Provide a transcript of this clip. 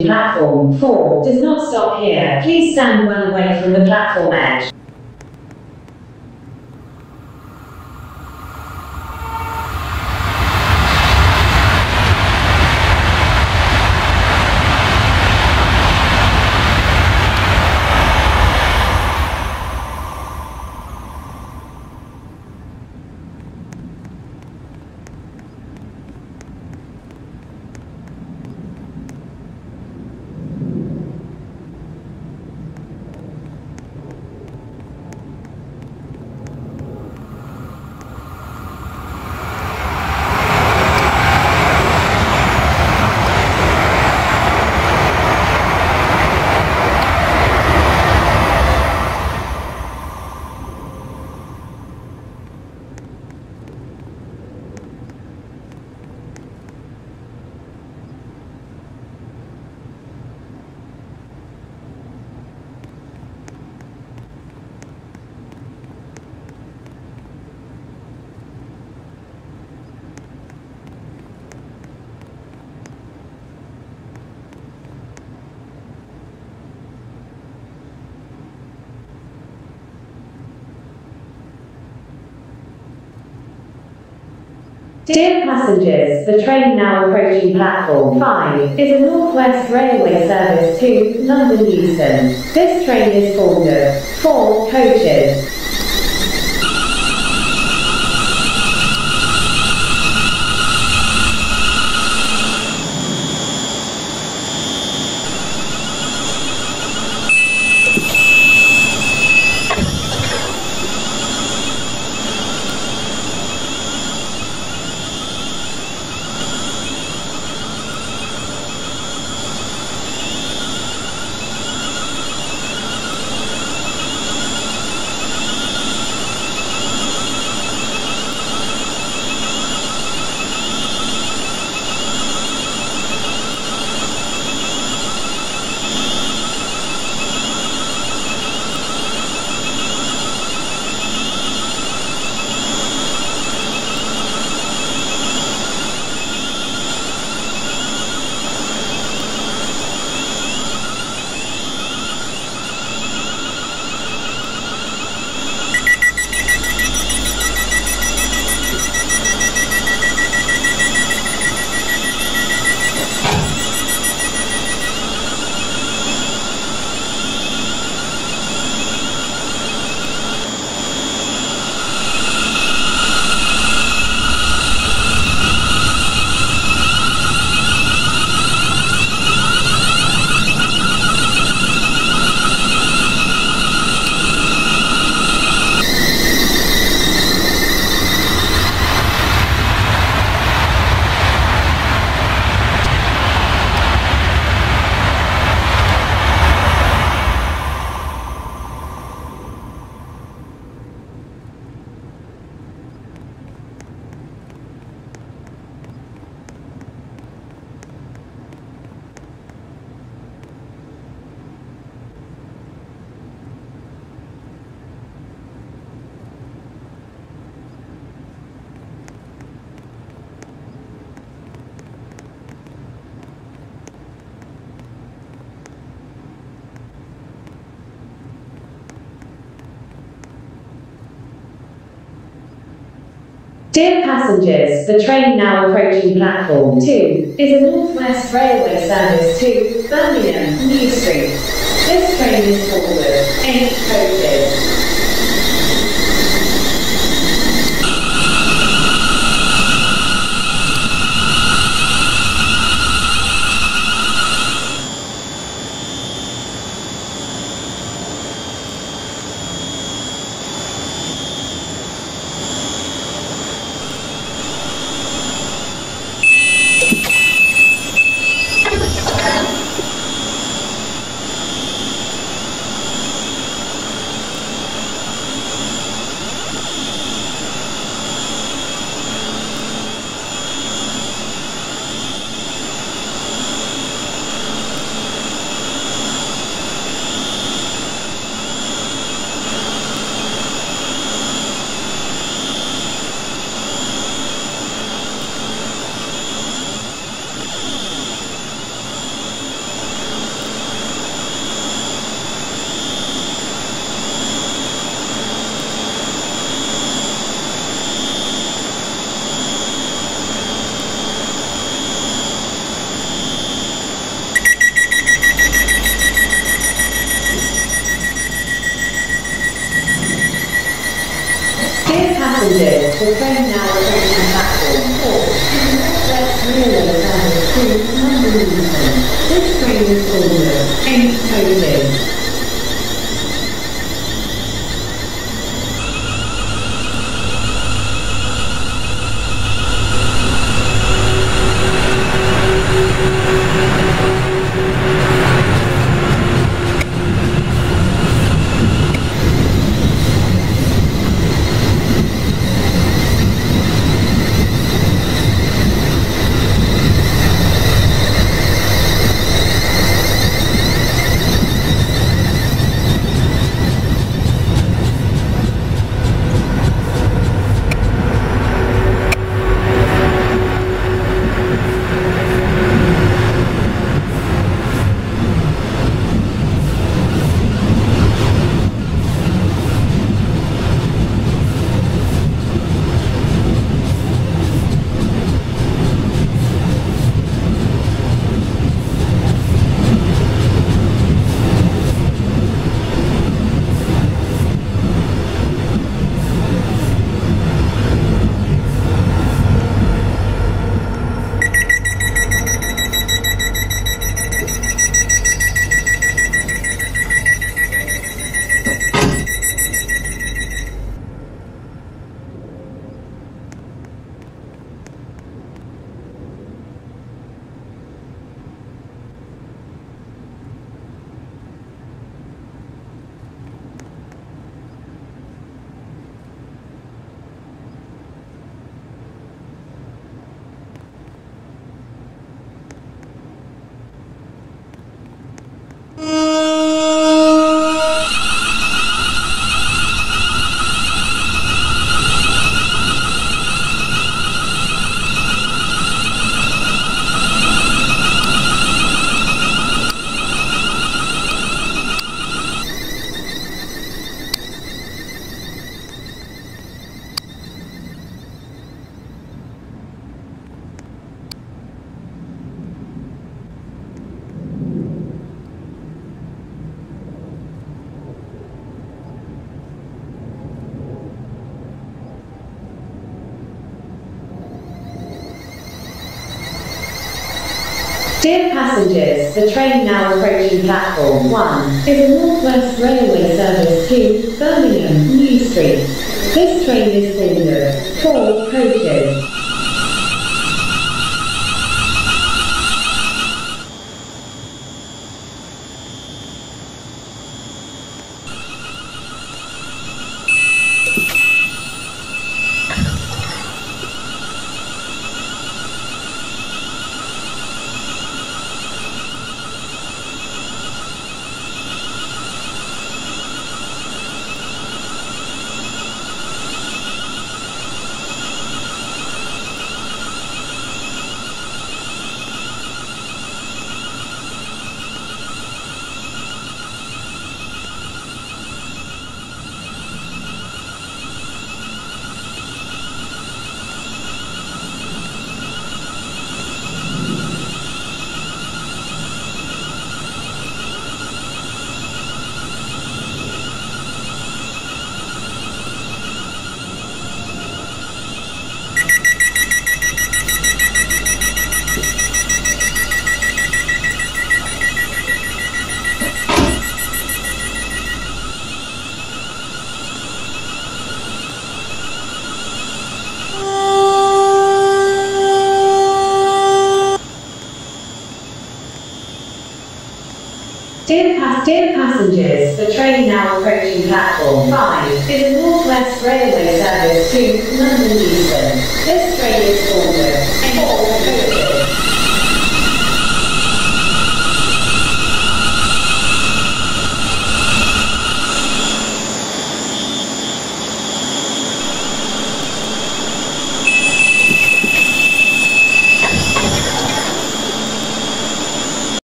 Platform 4 does not stop here. Please stand well away from the platform edge. Dear passengers, the train now approaching platform 5 is a North West Railway service to London Euston. This train is formed of 4 coaches. Dear passengers, the train now approaching platform 2 is a North West Railway service to Birmingham, New Street. This train is formed of 8 coaches. the train now approaching platform 4 is a North West Railway service to London Euston. This train is full of 8 coaches. Dear passengers, the train now approaching platform 1 is a North West Railway service to Birmingham, New Street. This train is full of 4 coaches. Dear passengers, the train now approaching platform 5 is a North West Railway service to London Euston. This train is full of 4 coaches.